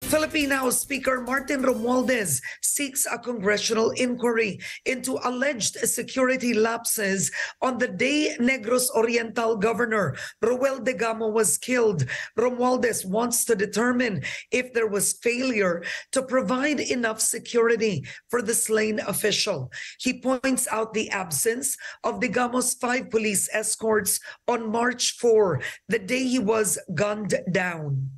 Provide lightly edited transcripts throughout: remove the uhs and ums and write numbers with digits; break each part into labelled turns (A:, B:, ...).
A: Philippine House Speaker Martin Romualdez seeks a congressional inquiry into alleged security lapses on the day Negros Oriental Governor Roel Degamo was killed. Romualdez wants to determine if there was failure to provide enough security for the slain official. He points out the absence of Degamo's 5 police escorts on March 4, the day he was gunned down.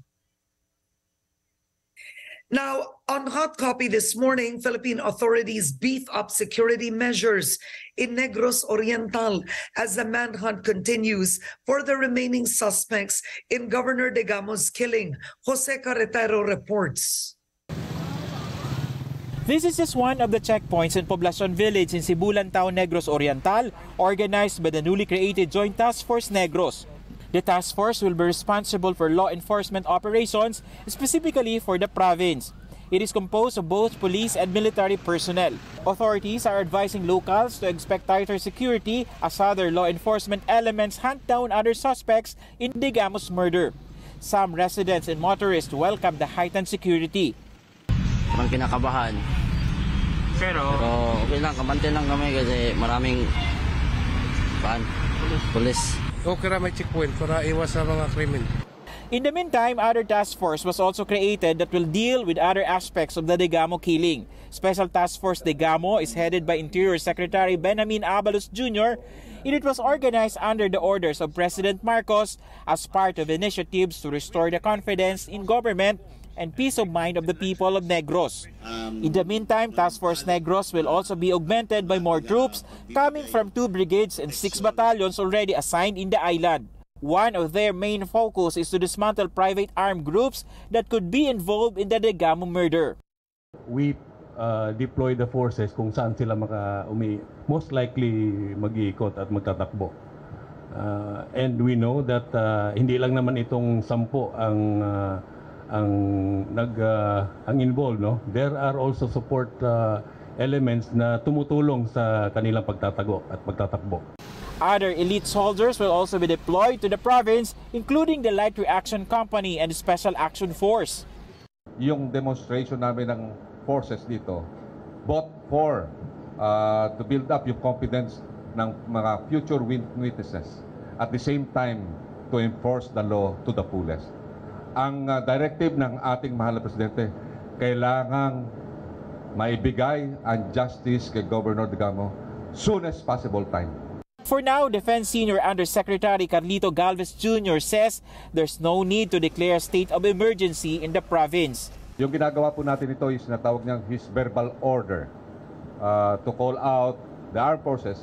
A: Now, on Hot Copy this morning, Philippine authorities beef up security measures in Negros Oriental as the manhunt continues for the remaining suspects in Governor Degamo's killing. Jose Carretero reports.
B: This is just one of the checkpoints in Poblacion Village in Sibulan Town, Negros Oriental, organized by the newly created Joint Task Force Negros. The task force will be responsible for law enforcement operations, specifically for the province. It is composed of both police and military personnel. Authorities are advising locals to expect tighter security as other law enforcement elements hunt down other suspects in Degamo's murder. Some residents and motorists welcome the heightened security.
C: Parang kinakabahan. Pero okay lang, kabante lang kami kasi maraming pulis.
D: Okay na may checkpoint para iwas sa mga krimen.
B: In the meantime, other task force was also created that will deal with other aspects of the Degamo killing. Special Task Force Degamo is headed by Interior Secretary Benjamin Abalos Jr. and it was organized under the orders of President Marcos as part of initiatives to restore the confidence in government and peace of mind of the people of Negros. In the meantime, Task Force Negros will also be augmented by more troops coming from 2 brigades and 6 battalions already assigned in the island. One of their main focus is to dismantle private armed groups that could be involved in the Degamo murder.
E: We deploy the forces kung saan sila most likely mag-iikot at magtatakbo. And we know that hindi lang naman itong 10 ang involved, no? There are also support elements na tumutulong sa kanilang pagtatago at pagtatakbo.
B: Other elite soldiers will also be deployed to the province, including the Light Reaction Company and the Special Action Force.
F: Yung demonstration namin ng forces dito, both for to build up yung confidence ng mga future witnesses, at the same time to enforce the law to the fullest. Ang directive ng ating mahal na Presidente, kailangang maibigay ang justice kay Governor Degamo soonest possible time.
B: For now, Defense Senior Undersecretary Carlito Galvez Jr. says there's no need to declare a state of emergency in the province.
F: Yung ginagawa po natin ito is natawag niyang his verbal order to call out the armed forces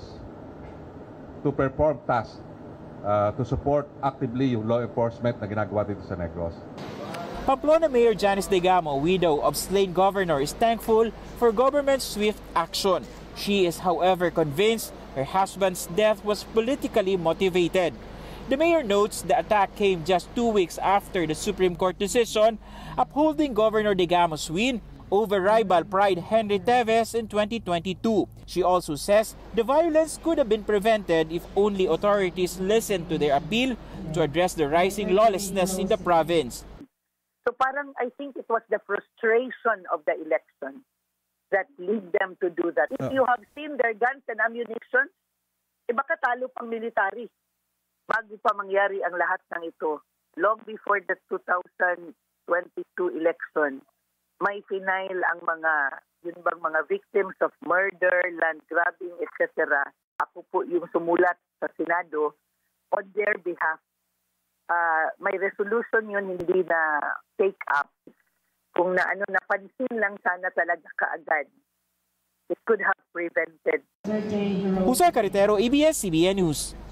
F: to perform tasks to support actively yung law enforcement na ginagawa dito sa Negros.
B: Pamplona Mayor Janice Degamo, widow of slain governor, is thankful for government's swift action. She is, however, convinced her husband's death was politically motivated. The mayor notes the attack came just 2 weeks after the Supreme Court decision upholding Governor Degamo's win over rival Pride Henry Teves in 2022. She also says the violence could have been prevented if only authorities listened to their appeal to address the rising lawlessness in the province.
G: So parang I think it was the frustration of the election that lead them to do that. If you have seen their guns and ammunition, baka talo pang military bago pa mangyari ang lahat ng ito. Long before the 2022 election, may final ang mga victims of murder, land grabbing, etc. Ako po yung sumulat sa Senado on their behalf. May resolution yun, hindi na take up. Kung napansin lang sana talaga kaagad, it could have prevented.
B: Jose Carretero, ABS-CBN News.